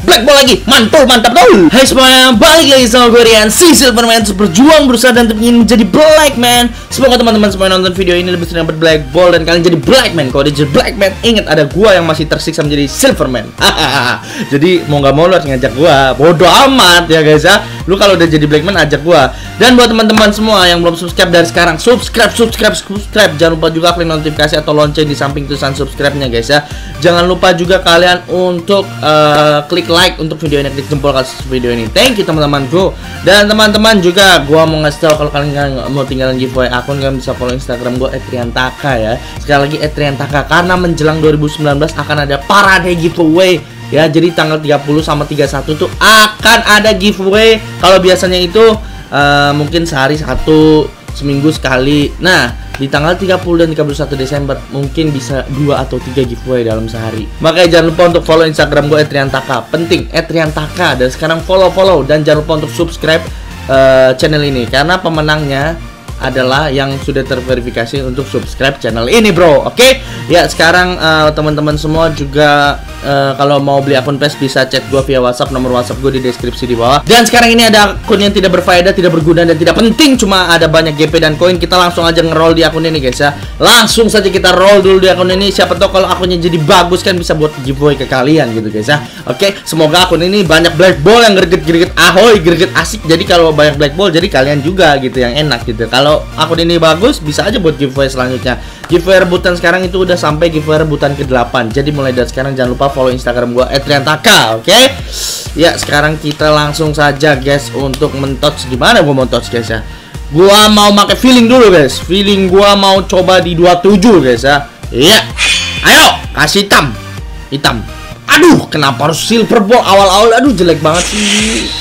Black Ball lagi. Mantul, mantap tuh. Hai semuanya, balik lagi sama gue Rian, si Silverman, berjuang berusaha dan ingin menjadi Black Man. Semoga teman-teman semua nonton video ini lebih sering dapat Black Ball dan kalian jadi Black Man. Kalau udah jadi Black Man, ingat ada gua yang masih tersiksa menjadi Silverman. Jadi mau nggak mau lu harus ngajak gua. Bodoh amat ya guys ya. Lu kalau udah jadi Black Man ajak gua. Dan buat teman-teman semua yang belum subscribe dari sekarang, subscribe. Jangan lupa juga klik notifikasi atau lonceng di samping tulisan subscribe-nya guys ya. Jangan lupa juga kalian untuk klik like untuk video ini, klik jempol kasih video ini. Thank you teman-temanku. Dan teman-teman juga gua mau ngasih tahu kalau kalian mau tinggalin giveaway akun, kalian bisa follow Instagram gua @riantaka ya. Sekali lagi @riantaka, karena menjelang 2019 akan ada parade giveaway ya. Jadi tanggal 30 sama 31 tuh akan ada giveaway. Kalau biasanya itu mungkin sehari satu, seminggu sekali. Nah, di tanggal 30 dan 31 Desember mungkin bisa 2 atau 3 giveaway dalam sehari. Makanya jangan lupa untuk follow Instagram gue @riantaka. Penting @riantaka. Dan sekarang follow dan jangan lupa untuk subscribe channel ini, karena pemenangnya adalah yang sudah terverifikasi untuk subscribe channel ini, bro. Oke? Ya, sekarang teman-teman semua juga kalau mau beli akun PES bisa chat gue via WhatsApp. Nomor WhatsApp gue di deskripsi di bawah. Dan sekarang ini ada akun yang tidak berfaedah, tidak berguna dan tidak penting, cuma ada banyak GP dan koin. Kita langsung aja nge-roll di akun ini guys ya. Langsung saja kita roll dulu di akun ini. Siapa tahu kalau akunnya jadi bagus kan bisa buat giveaway ke kalian gitu guys ya. Oke, semoga akun ini banyak Black Ball yang greget-greget ahoy, greget asik. Jadi kalau banyak Black Ball jadi kalian juga gitu yang enak gitu. Kalau akun ini bagus bisa aja buat giveaway selanjutnya. Giveaway rebutan sekarang itu udah sampai giveaway rebutan ke-8. Jadi mulai dari sekarang jangan lupa follow Instagram gua @riantaka, oke? Ya, sekarang kita langsung saja guys untuk mentouch. Gimana gua mau touch guys ya? Gua mau pakai feeling dulu guys. Feeling gua mau coba di 27 guys ya. Iya. Ayo, kasih hitam. Aduh, kenapa harus silver ball awal-awal? Aduh, jelek banget sih.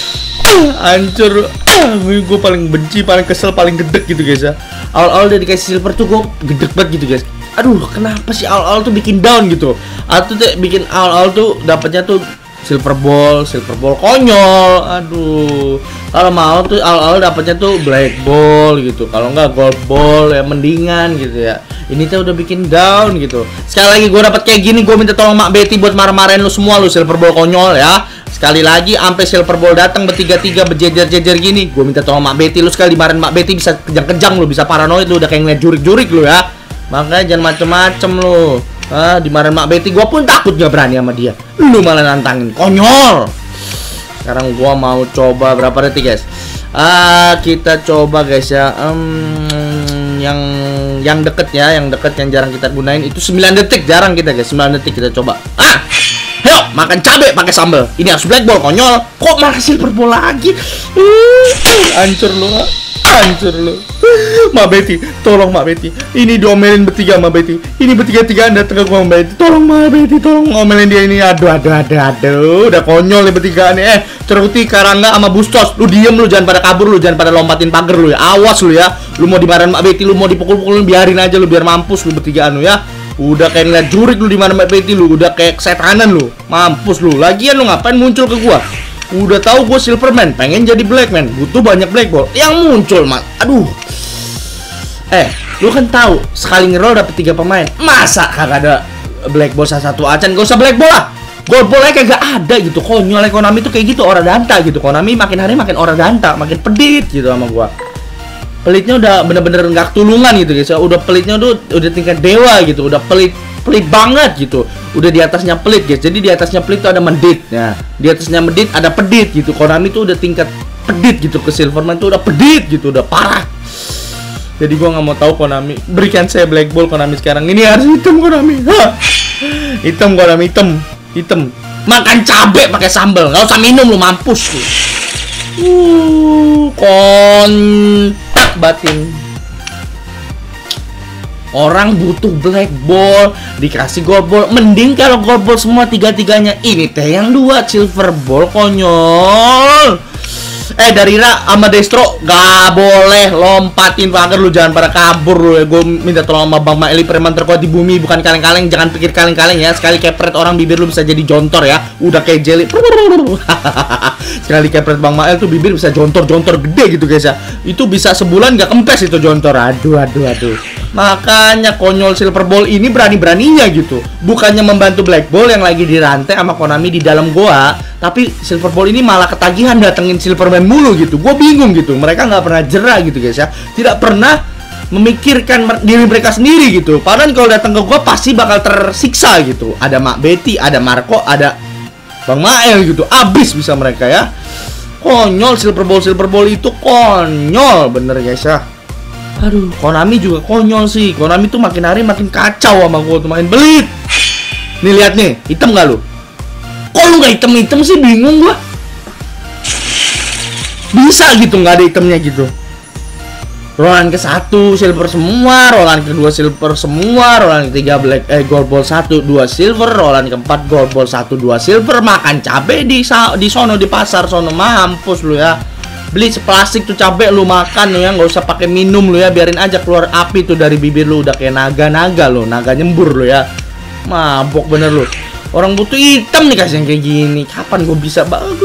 Hancur. Gue paling benci, paling kesel, paling gedek gitu guys ya. Awal-awal dia dikasih silver tuh gue gedek banget gitu guys. Aduh, kenapa sih awal-awal tuh bikin down gitu? Atau tuh bikin awal-awal tuh dapatnya tuh silver ball konyol. Aduh, kalau mau tuh awal-awal dapatnya tuh black ball gitu. Kalau nggak gold ball ya mendingan gitu ya. Ini tuh udah bikin down gitu. Sekali lagi gue dapat kayak gini, gue minta tolong Mak Betty buat marah-marahin lu semua lu silver ball konyol ya. Sekali lagi sampai silver ball datang bertiga-tiga berjejer-jejer gini, gue minta tolong Mak Betty lu sekali dimarahin Mak Betty bisa kejang-kejang lu, bisa paranoid lu, udah kayak ngeliat jurik-jurik lu ya. Makanya jangan macem-macem lu. Dimarahin Mak Betty, gue pun takut gak berani sama dia. Lu malah nantangin, konyol. Sekarang gue mau coba berapa detik guys? Kita coba guys ya. Yang deket ya, yang jarang kita gunain itu 9 detik, jarang kita guys. 9 detik kita coba. Ayo makan cabe pakai sambal. Ini harus black ball konyol. Kok malah silver ball lagi? Hancur lu. Mak Betty, tolong Mak Betty. Ini diomelin bertiga Mak Betty. Ini bertiga-tigaan datang ke gua Mak Betty. Tolong Mak Betty, tolong ngomelin dia ini. Aduh. Udah konyol nih bertigaan nih. Teruti Karangga sama Bustos. Lu diem lu, jangan pada kabur lu, jangan pada lompatin pagar lu ya. Awas lu ya. Lu mau dimarahin Mak Betty, lu mau dipukul-pukulin biarin aja lu biar mampus lu bertigaan lu ya. Udah kayak ngeliat jurik lu di mana Mak Betty lu, udah kayak kesetanan lu. Mampus lu. Lagian lu ngapain muncul ke gua? Udah tahu gue Silverman, pengen jadi Blackman, butuh banyak Black Ball. Yang muncul, Mak. Aduh. Lu kan tahu sekali ngeroll dapet 3 pemain. Masa kagak ada Black Ball satu acan? Gak usah Black Ball lah. Gold Ball kagak ada gitu. Konyol Konami tuh kayak gitu, ora danta gitu. Konami makin hari makin ora danta, makin pedit gitu sama gua. Pelitnya udah bener-bener nggak ketulungan gitu guys. Udah pelitnya udah tingkat dewa gitu. Udah pelit banget gitu. Udah di atasnya pelit guys. Jadi di atasnya pelit tuh ada medit. Nah, di atasnya medit ada pedit gitu. Konami tuh udah tingkat pedit gitu. Ke Silverman tuh udah pedit gitu, udah parah. Jadi gua nggak mau tahu Konami. Berikan saya Black Ball Konami sekarang. Ini harus hitam Konami. Hitam Konami, hitam. Makan cabe pakai sambal. Nggak usah minum lu, mampus lu. Kontak batin. Orang butuh Black Ball, dikasih Gold Ball. Mending kalau Gold Ball semua tiga-tiganya. Ini teh yang 2 Silver Ball konyol. Dari Ra sama Destro gak boleh lompatin pagar lu, jangan pada kabur lu ya. Gue minta tolong sama Bang Maeli, preman terkuat di bumi, bukan kaleng-kaleng. Jangan pikir kaleng-kaleng ya. Sekali kepret orang bibir lu bisa jadi jontor ya. Udah kayak jelly. Sekali kepret Bang Mael tuh bibir bisa jontor gede gitu guys ya. Itu bisa sebulan gak kempes itu jontor. Aduh. Makanya konyol Silver Ball ini berani-beraninya gitu. Bukannya membantu Black Ball yang lagi dirantai sama Konami di dalam goa, tapi Silver Ball ini malah ketagihan datengin Silverman mulu gitu. Gue bingung gitu. Mereka nggak pernah jera gitu guys ya. Tidak pernah memikirkan diri mereka sendiri gitu. Padahal kalau datang ke gua pasti bakal tersiksa gitu. Ada Mak Betty, ada Marco, ada Bang Mael gitu. Abis bisa mereka ya. Konyol Silver Ball itu konyol bener guys ya. Aduh, Konami juga konyol sih. Konami tuh makin hari makin kacau sama gua tuh, makin belit. Nih lihat nih, hitam gak lu? Kok lu gak hitam-hitam sih, bingung gua. Bisa gitu nggak ada hitamnya gitu. Roland ke-1 silver semua, Roland ke-2 silver semua, Roland ke-3 gold ball 1 2 silver, Roland ke-4 gold ball 1 2 silver. Makan cabe di sono di pasar sono, mampus lu ya. Beli seplastik tuh cabe lu makan lu ya, nggak usah pakai minum lu ya, biarin aja keluar api tuh dari bibir lu, udah kayak naga-naga lu, naga nyembur lu ya. Mabok bener lu. Orang butuh hitam nih kasih yang kayak gini. Kapan gue bisa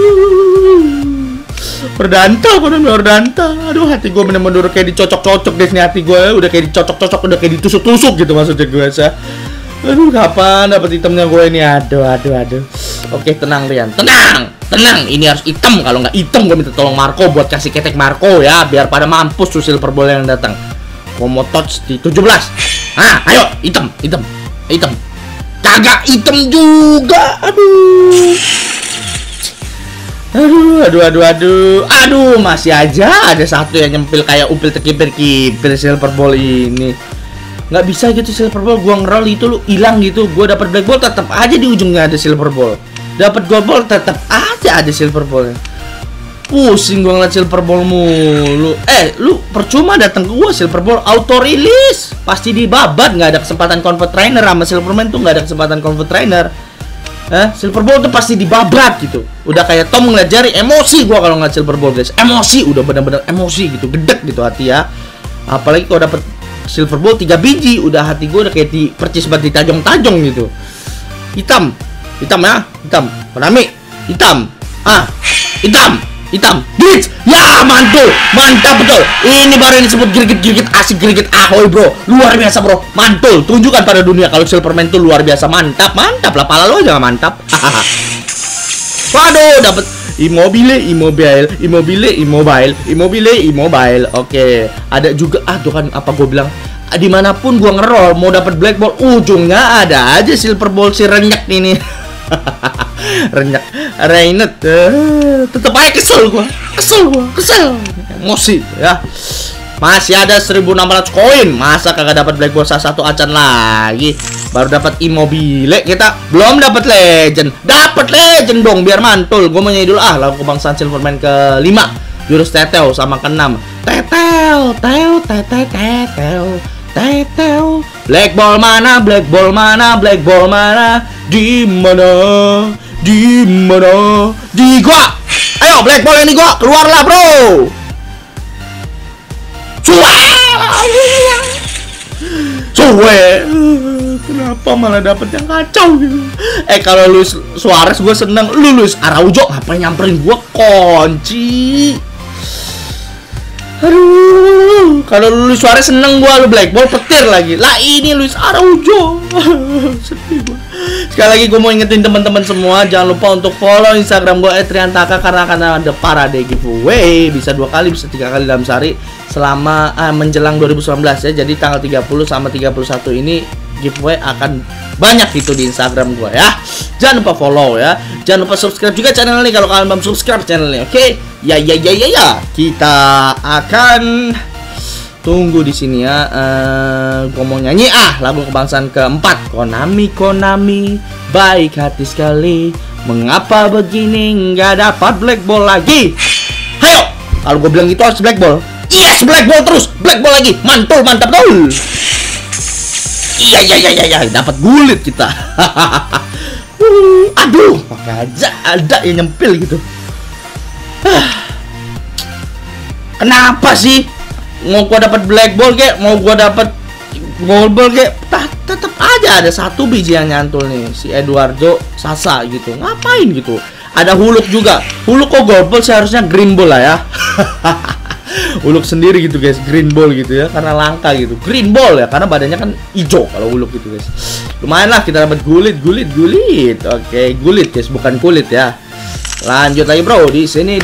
berdanta, berdanta. Aduh, hati gue bener-bener kayak dicocok-cocok deh nih hati gue. Udah kayak dicocok-cocok, udah kayak ditusuk-tusuk gitu maksudnya gue ya. Aduh, kapan dapat hitamnya gue ini? Aduh. Oke, tenang Rian, tenang. Ini harus hitam. Kalau nggak hitam, gue minta tolong Marco buat kasih ketek Marco ya, biar pada mampus tuh Silver Ball yang datang. Gue mau touch di 17. Ah, ayo, hitam. Kagak hitam juga. Aduh, masih aja ada satu yang nyempil kayak upil terkipir-kipir Silver Ball ini. Nggak bisa gitu Silver Ball, gua ngerol itu lu hilang gitu. Gua dapat Black Ball tetap aja di ujungnya ada Silver Ball. Dapat Gold Ball tetap aja ada Silver Ball. Pusing gua ngeliat Silver Ball mulu. Lu percuma datang ke gua, Silver Ball auto release. Pasti dibabat, nggak ada kesempatan convert trainer sama Silverman tuh, nggak ada kesempatan convert trainer. Silver Ball tuh pasti dibabat gitu. Udah kayak Tom ngeliat jari, emosi gua kalau ngeliat Silver Ball guys. Emosi, udah bener-bener emosi gitu, gedek gitu hati ya. Apalagi kalau dapet Silver Ball 3 biji, udah hati gua udah kayak percis banget ditajong-tajong gitu. Hitam ya, Konami, hitam, glitch, ya mantul, mantap betul. Ini baru yang disebut girgit asik, girgit ahoy bro, luar biasa bro, mantul. Tunjukkan pada dunia kalau Silverman tuh luar biasa, mantap lah, pala lo aja mantap. Waduh, dapat immobile. Oke, ada juga tuh kan apa gue bilang, dimanapun gua ngerol mau dapat Black Ball ujungnya ada aja Silver Ball si renyak ini. Renyak Rainet, tetep aja kesel gua, emosi ya. Masih ada 1600 koin, masa kagak dapat Black Ball satu acan lagi. Baru dapat immobile, kita belum dapat legend. Dapat legend dong biar mantul. Gua mau nyanyi dulu lagu kebangsaan Silverman ke-5, jurus teteo sama ke-6. Teteo. Black Ball mana? Di mana? Di gua. Ayo Black Ball ini gua, keluarlah bro. Cuwe. Kenapa malah dapet yang kacau gitu? Kalau Luis Suarez gua seneng. Luis Araujo ngapain nyamperin gua, kunci. Aduh, kalau Luis Suarez seneng gua, lu Black Ball petir lagi. Lah ini Luis Araujo. Sedih gua. Sekali lagi gue mau ingetin teman-teman semua, jangan lupa untuk follow Instagram gue @triantaka karena akan ada parade giveaway, bisa 2 kali, bisa 3 kali dalam sehari selama menjelang 2019 ya. Jadi tanggal 30 sama 31 ini giveaway akan banyak itu di Instagram gue ya. Jangan lupa follow ya. Jangan lupa subscribe juga channel ini kalau kalian belum subscribe channel ini. Oke? Ya. Kita akan tunggu di sini ya. Gua mau nyanyi lagu kebangsaan ke-4. Konami, baik hati sekali. Mengapa begini nggak dapat Black Ball lagi? Ayo, kalau gue bilang gitu harus Black Ball. Yes, Black Ball terus, Black Ball lagi. Mantap betul. Iya, dapat gulit kita. Aduh, pakai aja ada yang nyempil gitu. Kenapa sih? Mau gua dapat Black Ball kek, mau gua dapat Gold Ball kek, tetap aja ada 1 biji yang nyantul nih, si Eduardo Sasa gitu. Ngapain gitu? Ada Huluk juga. Huluk kok Gold Ball, seharusnya Green Ball lah ya. Uluk sendiri gitu guys, green ball gitu ya, karena langka gitu. Green ball ya, karena badannya kan hijau kalau uluk gitu guys. Lumayan lah kita dapat gulit. Oke, gulit guys, bukan kulit ya. Lanjut lagi bro, di sini.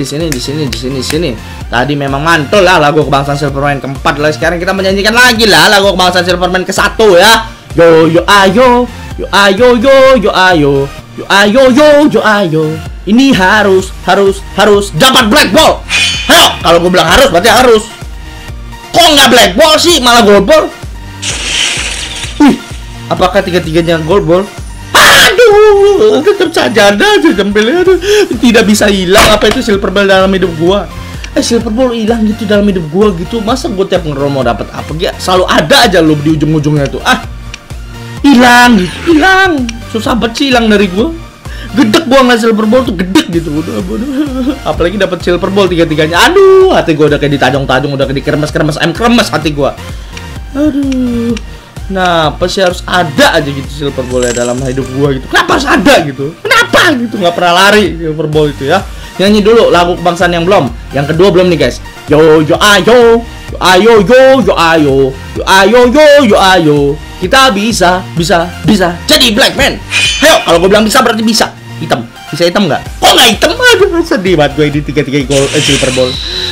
Tadi memang mantul lah lagu kebangsaan Silverman keempat lah. Sekarang kita menyanyikan lagi lah lagu kebangsaan Silverman ke-1 ya. Yo ayo. Ini harus dapat black ball. Ayo, kalau gue bilang harus berarti harus. Kok nggak black ball sih, malah gold ball? Apakah tiga-tiganya gold ball? Aduh, tetap saja ada jempelnya. Tidak bisa hilang apa itu silver ball dalam hidup gua. Silver ball hilang gitu dalam hidup gua gitu. Masa gua tiap ngerol mau dapat apa ya? Selalu ada aja lo di ujung-ujungnya tuh. Hilang. Susah banget sih hilang dari gua. Gedek gua nggak silver ball tuh, gedek gitu. Udah. Apalagi dapat silver ball tiga-tiganya. Aduh, hati gua udah kayak ditajong-tajong, udah kayak dikeremes-keremes, kremes hati gua. Aduh. Nah, apa sih harus ada aja gitu silver ball ya dalam hidup gua gitu. Kenapa harus ada gitu? Kenapa gitu? Nggak pernah lari silver ball itu ya. Nyanyi dulu lagu kebangsaan yang belum. Yang kedua belum nih guys. Yo ayo. Kita bisa jadi black man. Ayo, kalau gua bilang bisa berarti bisa. Hitam. Bisa hitam nggak? Kok nggak hitam? Aduh, sedih banget gue di tiga-tiga silver ball.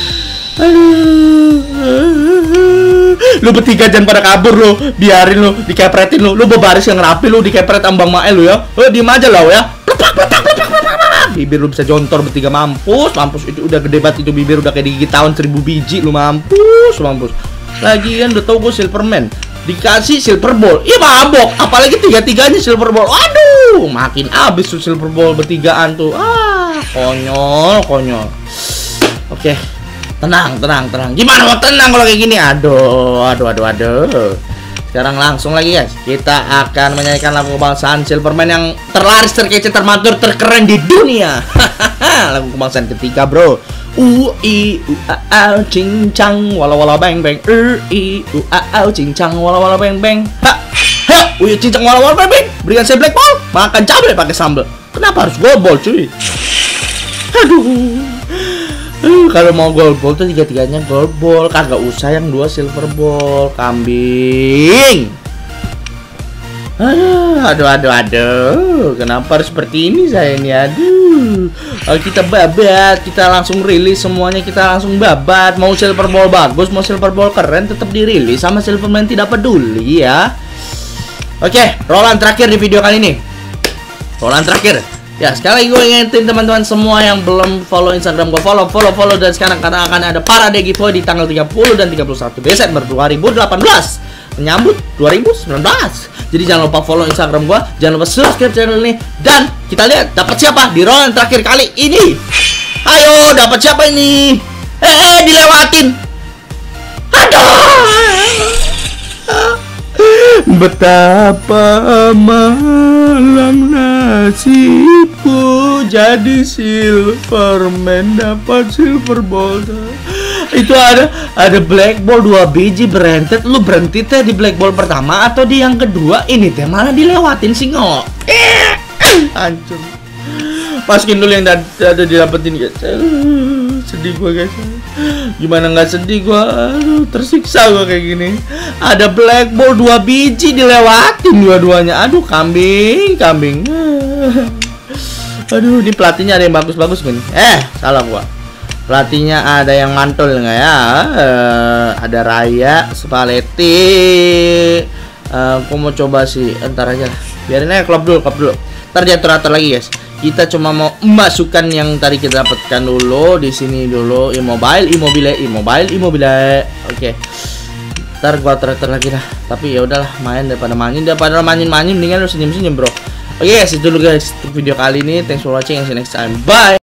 Lu bertiga jangan pada kabur lu, biarin lu dikepretin lu berbaris yang rapi lu dikepret ambang Mael lu ya. Diem aja lah ya. Bibir lu bisa jontor bertiga, mampus itu udah gede banget itu bibir, udah kayak digigit tahun 1000 biji lu, mampus. Lagian udah tau gue Silverman dikasih silver ball, iya mabok, apalagi tiga-tiganya silver ball. Aduh, makin abis tuh silver ball bertigaan tuh. Konyol. Oke. Tenang. Gimana mau tenang kalau kayak gini? Aduh. Sekarang langsung lagi guys. Kita akan menyanyikan lagu kebangsaan Silverman yang terlaris, terkece, termatur, terkeren di dunia. Lagu kebangsaan ketiga bro. Cincang wala bang bang. Cincang wala bang bang. Cincang wala bang bang. Berikan saya black ball. Makan cabai pakai sambal. Kenapa harus gold ball cuy? Aduh. Kalau mau gold ball tuh tiga-tiganya gold ball, kagak usah yang 2 silver ball, kambing. Aduh, kenapa harus seperti ini saya ini? Aduh, kita babat, kita langsung rilis semuanya, kita langsung babat. Mau silver ball bagus, mau silver ball keren, tetap dirilis sama Silverman, tidak peduli ya. Oke, rollan terakhir di video kali ini. Rollan terakhir. Ya, sekali lagi gue ingetin teman-teman semua yang belum follow Instagram gue, follow dan sekarang karena akan ada parade giveaway di tanggal 30 dan 31 Desember 2018 menyambut 2019. Jadi jangan lupa follow Instagram gue, jangan lupa subscribe channel ini, dan kita lihat dapat siapa di rollan terakhir kali ini. Ayo, dapat siapa ini? Dilewatin. Betapa malang nasibku jadi Silverman dapat silver ball. Itu ada black ball 2 biji berentet. Lu berhenti teh di black ball pertama atau di yang kedua? Ini teh malah dilewatin singo. Hancur. Masukin dulu yang ada didapetin guys. Sedih gua guys. Gimana nggak sedih gua? Aduh, tersiksa gua kayak gini. Ada black ball 2 biji dilewatin dua-duanya. Aduh, kambing. Aduh, ini pelatihnya ada yang bagus-bagus nih. Salah gua. Pelatihnya ada yang mantul nggak ya? Ada Raya, Spalletti. Aku mau coba sih, entar aja lah. Biarin aja klub dulu. Ntar diatur-atur lagi guys. Kita cuma mau masukkan yang tadi kita dapatkan dulu di sini dulu. Immobile. Oke. Ntar gua atur lagi dah. Tapi ya udahlah, main daripada main mendingan lu senyum-senyum bro. Oke guys, itu dulu guys untuk video kali ini. Thanks for watching and see you next time. Bye.